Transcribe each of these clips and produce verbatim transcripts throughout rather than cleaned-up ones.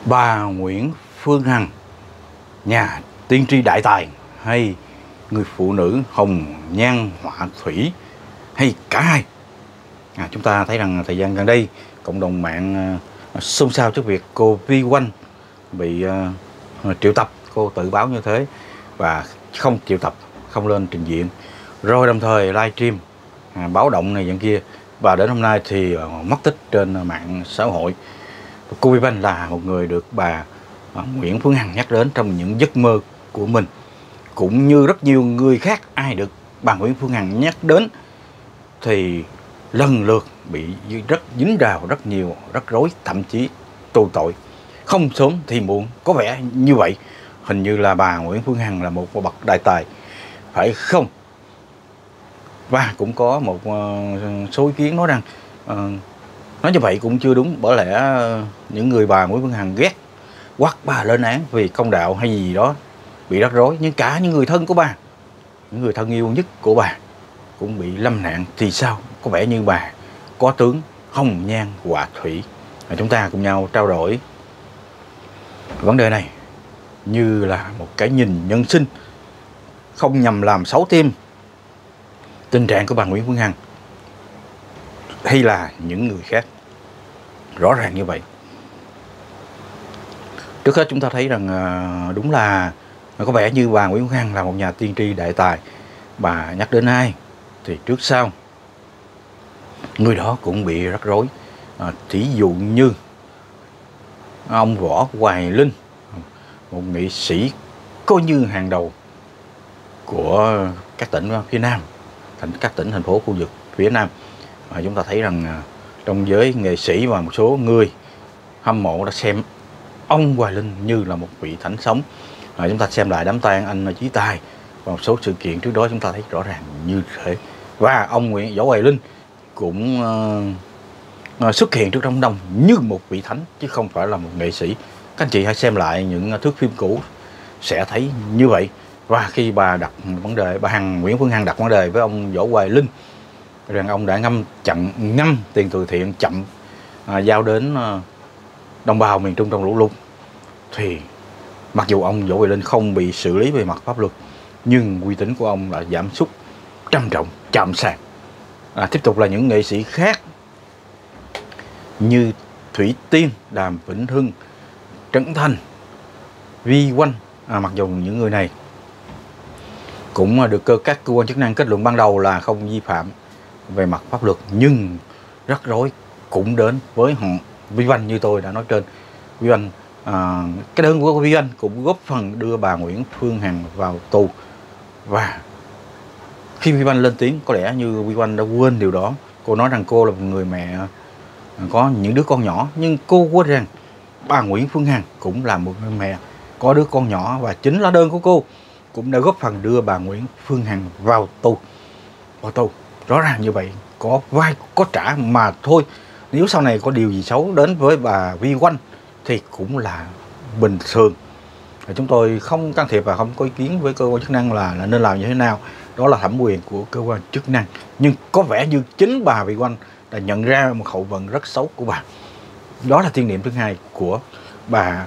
Bà Nguyễn Phương Hằng, nhà tiên tri đại tài, hay người phụ nữ hồng nhan họa thủy, hay cả hai? À, chúng ta thấy rằng thời gian gần đây cộng đồng mạng uh, xôn xao trước việc cô Vi Oanh bị uh, triệu tập. Cô tự báo như thế và không triệu tập, không lên trình diện, rồi đồng thời livestream à, báo động này dạng kia, và đến hôm nay thì uh, mất tích trên mạng xã hội. Cô Vi Oanh là một người được bà uh, Nguyễn Phương Hằng nhắc đến trong những giấc mơ của mình, cũng như rất nhiều người khác. Ai được bà Nguyễn Phương Hằng nhắc đến thì lần lượt bị rất dính vào rất nhiều rắc rối, thậm chí tù tội không sớm thì muộn. Có vẻ như vậy. Hình như là bà Nguyễn Phương Hằng là một bậc đại tài, phải không? Và cũng có một uh, số ý kiến nói rằng uh, nói như vậy cũng chưa đúng, bởi lẽ uh, những người bà Nguyễn Phương Hằng ghét quát bà lên án vì công đạo hay gì đó bị rắc rối, nhưng cả những người thân của bà, những người thân yêu nhất của bà cũng bị lâm nạn thì sao? Có vẻ như bà có tướng hồng nhan họa thủy. À, chúng ta cùng nhau trao đổi vấn đề này như là một cái nhìn nhân sinh, không nhằm làm xấu thêm tình trạng của bà Nguyễn Phương Hằng hay là những người khác. Rõ ràng như vậy. Trước hết chúng ta thấy rằng đúng là có vẻ như bà Nguyễn Phương Hằng là một nhà tiên tri đại tài. Bà nhắc đến ai thì trước sau người đó cũng bị rắc rối. À, thí dụ như ông Võ Hoài Linh, một nghệ sĩ coi như hàng đầu của các tỉnh phía Nam, thành các tỉnh thành phố khu vực phía Nam. À, chúng ta thấy rằng trong giới nghệ sĩ và một số người hâm mộ đã xem ông Hoài Linh như là một vị thánh sống. À, chúng ta xem lại đám tang anh Chí Tài và một số sự kiện trước đó, chúng ta thấy rõ ràng như thế. Và ông Nguyễn Võ Hoài Linh cũng uh, xuất hiện trước đám đông như một vị thánh chứ không phải là một nghệ sĩ. Các anh chị hãy xem lại những thước phim cũ sẽ thấy như vậy. Và khi bà đặt vấn đề, bà Hằng Nguyễn Phương Hằng đặt vấn đề với ông Võ Hoài Linh rằng ông đã ngâm chậm ngâm tiền từ thiện chậm à, giao đến à, đồng bào miền Trung trong lũ lụt, thì mặc dù ông Võ Hoài Linh không bị xử lý về mặt pháp luật, nhưng uy tín của ông là giảm sút trầm trọng, chạm sàn. À, tiếp tục là những nghệ sĩ khác như Thủy Tiên, Đàm Vĩnh Hưng, Trấn Thành, Vi Oanh. À, mặc dù những người này cũng được các cơ quan chức năng kết luận ban đầu là không vi phạm về mặt pháp luật, nhưng rắc rối cũng đến với họ. Vi Oanh như tôi đã nói trên, Vi Oanh à, cái đơn của Vi Oanh cũng góp phần đưa bà Nguyễn Phương Hằng vào tù. Và khi Vi Oanh lên tiếng, có lẽ như Vi Oanh đã quên điều đó. Cô nói rằng cô là một người mẹ có những đứa con nhỏ, nhưng cô quên rằng bà Nguyễn Phương Hằng cũng là một người mẹ có đứa con nhỏ, và chính lá đơn của cô cũng đã góp phần đưa bà Nguyễn Phương Hằng vào tù. Vào tù rõ ràng như vậy, có vai có trả mà thôi. Nếu sau này có điều gì xấu đến với bà Vi Oanh thì cũng là bình thường. Chúng tôi không can thiệp và không có ý kiến với cơ quan chức năng là, là nên làm như thế nào. Đó là thẩm quyền của cơ quan chức năng. Nhưng có vẻ như chính bà Vi Oanh đã nhận ra một hậu vận rất xấu của bà. Đó là thiên niệm thứ hai của bà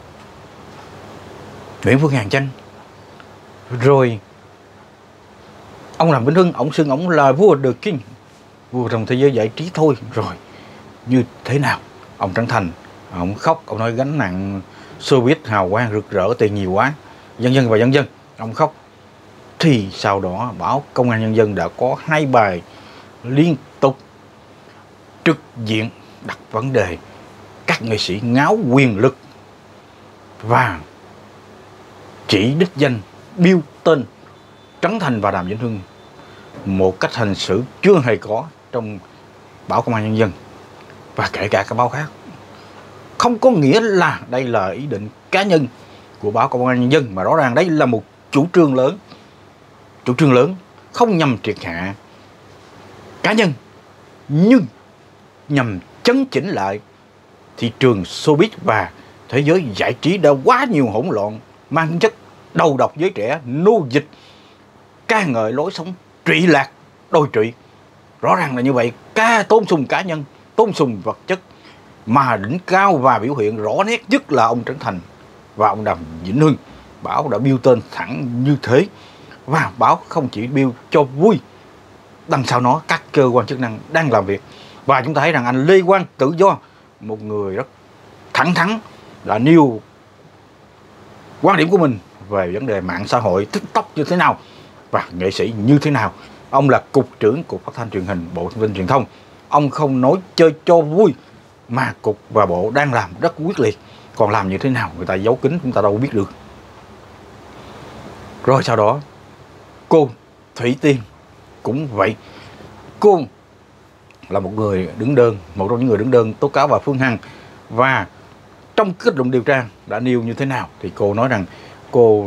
Nguyễn Phương Hằng chăng? Rồi ông Đàm Vĩnh Hưng, ông xưng ông là vua The King, vua trong thế giới giải trí thôi. Rồi như thế nào? Ông Trấn Thành, ông khóc, ông nói gánh nặng showbiz hào quang rực rỡ, tiền nhiều quá, dân dân và dân dân, ông khóc. Thì sau đó báo Công an Nhân dân đã có hai bài liên tục trực diện đặt vấn đề các nghệ sĩ ngáo quyền lực và chỉ đích danh biêu tên Trấn Thành và Đàm Vĩnh Hưng một cách hành xử chưa hề có trong báo Công an Nhân dân và kể cả các báo khác. Không có nghĩa là đây là ý định cá nhân của báo Công an Nhân dân, mà rõ ràng đây là một chủ trương lớn, chủ trương lớn không nhằm triệt hạ cá nhân, nhưng nhằm chấn chỉnh lại thị trường showbiz và thế giới giải trí đã quá nhiều hỗn loạn, mang chất đầu độc giới trẻ, nô dịch, ca ngợi lối sống trụy lạc, đồi trụy. Rõ ràng là như vậy, ca tôn sùng cá nhân, tôn sùng vật chất, mà đỉnh cao và biểu hiện rõ nét nhất là ông Trấn Thành và ông Đàm Vĩnh Hưng. Bảo đã biêu tên thẳng như thế, và Bảo không chỉ biêu cho vui, đằng sau nó các cơ quan chức năng đang làm việc. Và chúng ta thấy rằng anh Lê Quang Tự Do, một người rất thẳng thắn, là nêu quan điểm của mình về vấn đề mạng xã hội, TikTok như thế nào và nghệ sĩ như thế nào. Ông là cục trưởng Cục Phát thanh Truyền hình, Bộ Thông tin Truyền thông. Ông không nói chơi cho vui, mà cục và bộ đang làm rất quyết liệt. Còn làm như thế nào người ta giấu kín, chúng ta đâu biết được. Rồi sau đó cô Thủy Tiên cũng vậy. Cô là một người đứng đơn, một trong những người đứng đơn tố cáo bà Phương Hằng. Và trong kết luận điều tra đã nêu như thế nào thì cô nói rằng cô,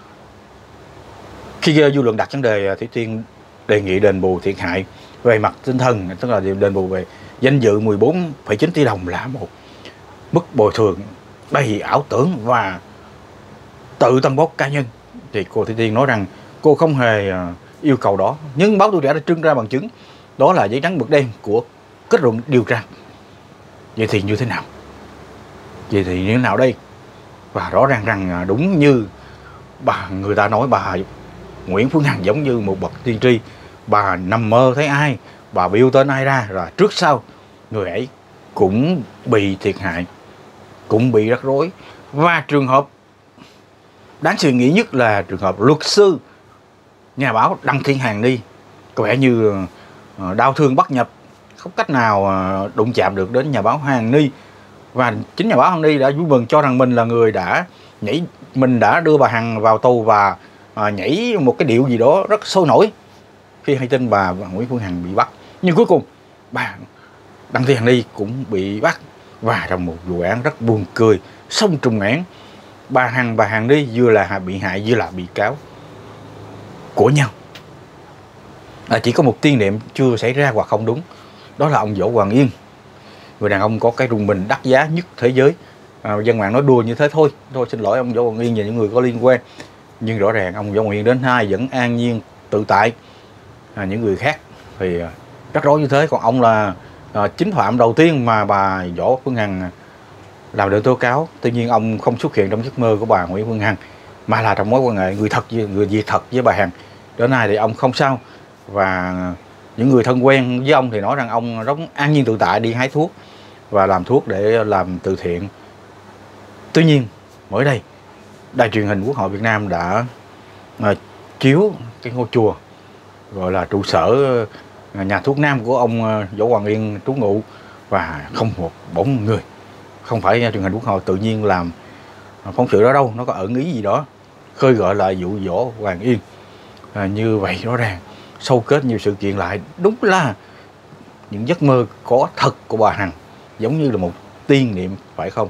khi dư luận đặt vấn đề Thủy Tiên đề nghị đền bù thiệt hại về mặt tinh thần, tức là đền bù về danh dự mười bốn phẩy chín tỷ đồng, là một mức bồi thường đầy ảo tưởng và tự tăng bốc cá nhân, thì cô Thủy Tiên nói rằng cô không hề yêu cầu đó. Nhưng báo Tuổi Trẻ đã trưng ra bằng chứng, đó là giấy trắng mực đen của kết luận điều tra. Vậy thì như thế nào? Vậy thì như thế nào đây? Và rõ ràng rằng đúng như bà người ta nói, bà Nguyễn Phương Hằng giống như một bậc tiên tri. Bà nằm mơ thấy ai, bà biêu tên ai ra, rồi trước sau người ấy cũng bị thiệt hại, cũng bị rắc rối. Và trường hợp đáng suy nghĩ nhất là trường hợp luật sư nhà báo Đặng Thiên Hàn Ni có vẻ như đau thương bắt nhập, không cách nào đụng chạm được đến nhà báo Hàn Ni. Và chính nhà báo Hàn Ni đã vui mừng cho rằng mình là người đã nhảy, mình đã đưa bà Hằng vào tù và à, nhảy một cái điệu gì đó rất sôi nổi khi hay tin bà, bà Nguyễn Phương Hằng bị bắt. Nhưng cuối cùng bà Đặng Thị Hàn Ni cũng bị bắt, và trong một vụ án rất buồn cười, song trùng án. Bà Hằng bà Hàn Ni vừa là bị hại vừa là bị cáo của nhau. À, chỉ có một tiên niệm chưa xảy ra hoặc không đúng, đó là ông Võ Hoàng Yên, người đàn ông có cái rung mình đắt giá nhất thế giới. À, dân mạng nói đùa như thế thôi, thôi xin lỗi ông Võ Hoàng Yên và những người có liên quan. Nhưng rõ ràng ông Võ Hoàng Yên đến nay vẫn an nhiên tự tại. À, những người khác thì rắc rối như thế. Còn ông là à, chính phạm đầu tiên mà bà Võ Phương Hằng làm đơn tố cáo. Tuy nhiên ông không xuất hiện trong giấc mơ của bà Nguyễn Phương Hằng, mà là trong mối quan hệ người thật với người việc thật với bà Hằng. Đến nay thì ông không sao, và những người thân quen với ông thì nói rằng ông rất an nhiên tự tại đi hái thuốc và làm thuốc để làm từ thiện. Tuy nhiên mới đây Đài truyền hình Quốc hội Việt Nam đã à, chiếu cái ngôi chùa gọi là trụ sở à, nhà thuốc nam của ông à, Võ Hoàng Yên trú ngụ, và không một bóng người. Không phải truyền hình Quốc hội tự nhiên làm phóng sự đó đâu, nó có ẩn ý gì đó khơi gợi lại vụ Võ Hoàng Yên. À, như vậy rõ ràng sâu kết nhiều sự kiện lại, đúng là những giấc mơ có thật của bà Hằng, giống như là một tiên niệm, phải không?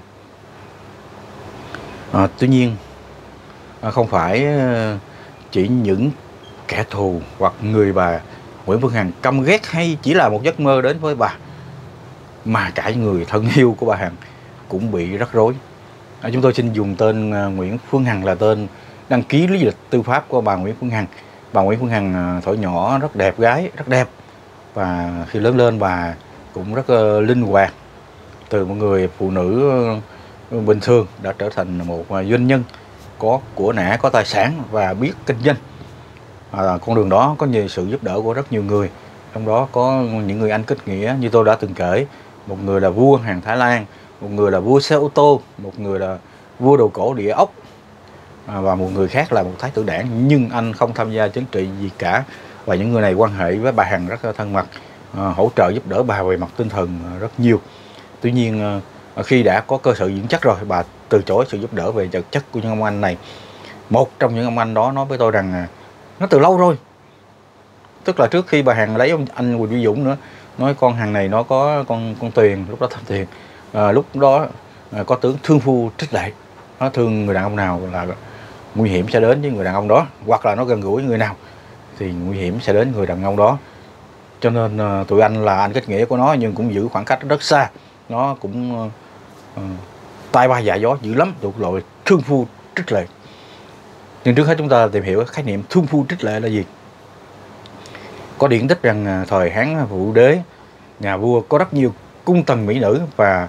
À, tuy nhiên à, không phải chỉ những kẻ thù hoặc người bà Nguyễn Phương Hằng căm ghét hay chỉ là một giấc mơ đến với bà, mà cả người thân yêu của bà Hằng cũng bị rắc rối. À, chúng tôi xin dùng tên à, Nguyễn Phương Hằng là tên đăng ký lý lịch tư pháp của bà Nguyễn Phương Hằng. Bà Nguyễn Phương Hằng thuở nhỏ rất đẹp gái, rất đẹp, và khi lớn lên bà cũng rất uh, linh hoạt. Từ một người phụ nữ uh, bình thường đã trở thành một uh, doanh nhân có của nẻ, có tài sản và biết kinh doanh. À, con đường đó có nhiều sự giúp đỡ của rất nhiều người, trong đó có những người anh kết nghĩa như tôi đã từng kể. Một người là vua hàng Thái Lan, một người là vua xe ô tô, một người là vua đồ cổ địa ốc, à, và một người khác là một thái tử đảng, nhưng anh không tham gia chính trị gì cả. Và những người này quan hệ với bà Hằng rất là thân mật, à, hỗ trợ giúp đỡ bà về mặt tinh thần rất nhiều. Tuy nhiên à, khi đã có cơ sở vững chắc rồi, bà từ chối sự giúp đỡ về vật chất của những ông anh này. Một trong những ông anh đó nói với tôi rằng à, nó từ lâu rồi, tức là trước khi bà Hằng lấy ông anh Quỳnh Duy Dũng nữa, nói con Hằng này nó có con con Tuyền, lúc đó thằng Tuyền, à, lúc đó à, có tướng thương phu Trích Lệ, nó thương người đàn ông nào là nguy hiểm sẽ đến với người đàn ông đó, hoặc là nó gần gũi người nào thì nguy hiểm sẽ đến người đàn ông đó. Cho nên uh, tụi anh là anh kết nghĩa của nó, nhưng cũng giữ khoảng cách rất xa. Nó cũng uh, uh, tai ba dạ gió dữ lắm, thuộc loại thương phu Trích Lệ. Nhưng trước hết chúng ta tìm hiểu khái niệm thương phu Trích Lệ là gì. Có điển tích rằng uh, thời Hán Vũ Đế, nhà vua có rất nhiều cung tần mỹ nữ, và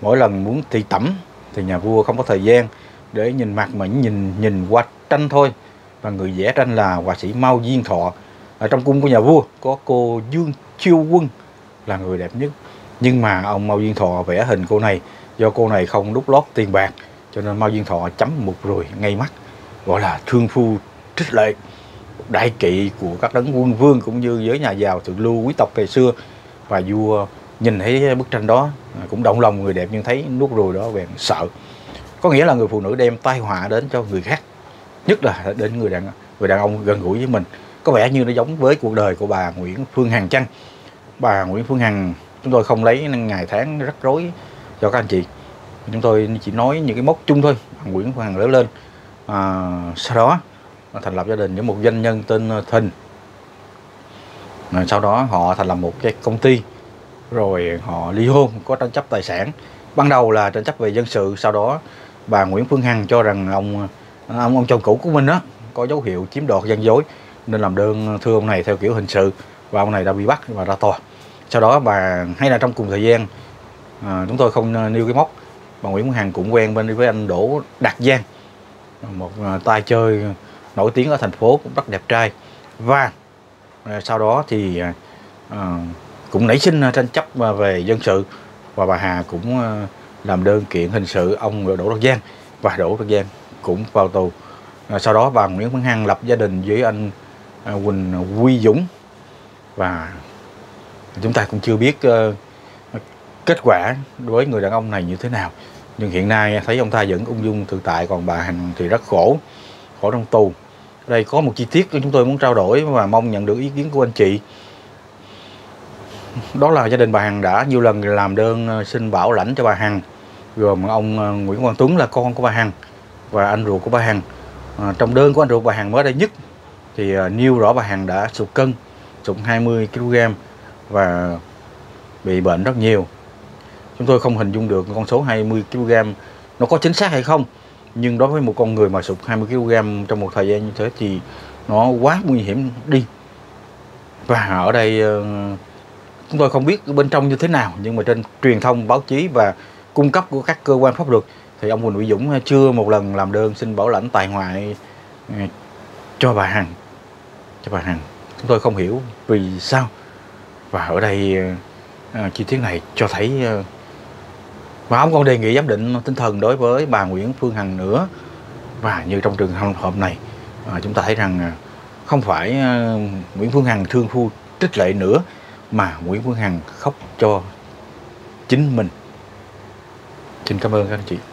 Mỗi lần muốn thị tẩm thì nhà vua không có thời gian để nhìn mặt mà nhìn nhìn qua tranh thôi. Và người vẽ tranh là họa sĩ Mao Diên Thọ. Ở trong cung của nhà vua có cô Dương Chiêu Quân là người đẹp nhất, nhưng mà ông Mao Diên Thọ vẽ hình cô này, do cô này không đút lót tiền bạc cho nên Mao Diên Thọ chấm một ruồi ngay mắt, gọi là thương phu trích lệ, đại kỵ của các đấng quân vương cũng như với nhà giàu thượng lưu quý tộc ngày xưa. Và vua nhìn thấy bức tranh đó cũng động lòng người đẹp, nhưng thấy nút ruồi đó bèn sợ. Có nghĩa là người phụ nữ đem tai họa đến cho người khác, nhất là đến người đàn người đàn ông gần gũi với mình. Có vẻ như nó giống với cuộc đời của bà Nguyễn Phương Hằng chăng? Bà Nguyễn Phương Hằng, chúng tôi không lấy ngày tháng rắc rối cho các anh chị, chúng tôi chỉ nói những cái mốc chung thôi. Bà Nguyễn Phương Hằng lớn lên, à, sau đó thành lập gia đình với một doanh nhân tên Thìn. À, sau đó họ thành lập một cái công ty, rồi họ ly hôn, có tranh chấp tài sản. Ban đầu là tranh chấp về dân sự, sau đó bà Nguyễn Phương Hằng cho rằng ông ông, ông chồng cũ của mình đó có dấu hiệu chiếm đoạt gian dối, nên làm đơn thưa ông này theo kiểu hình sự, và ông này đã bị bắt và ra tòa. Sau đó bà, hay là trong cùng thời gian, à, chúng tôi không nêu cái mốc, bà Nguyễn Phương Hằng cũng quen bên với anh Đỗ Đạt Giang, một tay chơi nổi tiếng ở thành phố, cũng rất đẹp trai. Và à, sau đó thì à, cũng nảy sinh tranh chấp về dân sự, và bà Hà cũng à, làm đơn kiện hình sự ông Đỗ Đạt Giang, và Đỗ Đạt Giang cũng vào tù. À, sau đó bà Nguyễn Phương Hằng lập gia đình với anh à, Huỳnh Uy Dũng, và chúng ta cũng chưa biết uh, kết quả với người đàn ông này như thế nào. Nhưng hiện nay thấy ông ta vẫn ung dung tự tại, còn bà Hằng thì rất khổ, khổ trong tù. Đây có một chi tiết chúng tôi muốn trao đổi và mong nhận được ý kiến của anh chị. Đó là gia đình bà Hằng đã nhiều lần làm đơn xin bảo lãnh cho bà Hằng, gồm ông Nguyễn Quang Tuấn là con của bà Hằng và anh ruột của bà Hằng. À, trong đơn của anh ruột bà Hằng mới đây nhất thì uh, nêu rõ bà Hằng đã sụt cân, sụt hai mươi ki lô gam và bị bệnh rất nhiều. Chúng tôi không hình dung được con số hai mươi ki lô gam nó có chính xác hay không, nhưng đối với một con người mà sụt hai mươi ki lô gam trong một thời gian như thế thì nó quá nguy hiểm đi. Và ở đây uh, chúng tôi không biết bên trong như thế nào, nhưng mà trên truyền thông báo chí và cung cấp của các cơ quan pháp luật thì ông Huỳnh Uy Dũng chưa một lần làm đơn xin bảo lãnh tại ngoại uh, cho bà Hằng, cho bà Hằng. Chúng tôi không hiểu vì sao. Và ở đây uh, chi tiết này cho thấy uh, và ông còn đề nghị giám định tinh thần đối với bà Nguyễn Phương Hằng nữa. Và như trong trường hợp này, uh, chúng ta thấy rằng uh, không phải uh, Nguyễn Phương Hằng thương phu trích lệ nữa, mà Nguyễn Phương Hằng khóc cho chính mình. Xin cảm ơn các anh chị.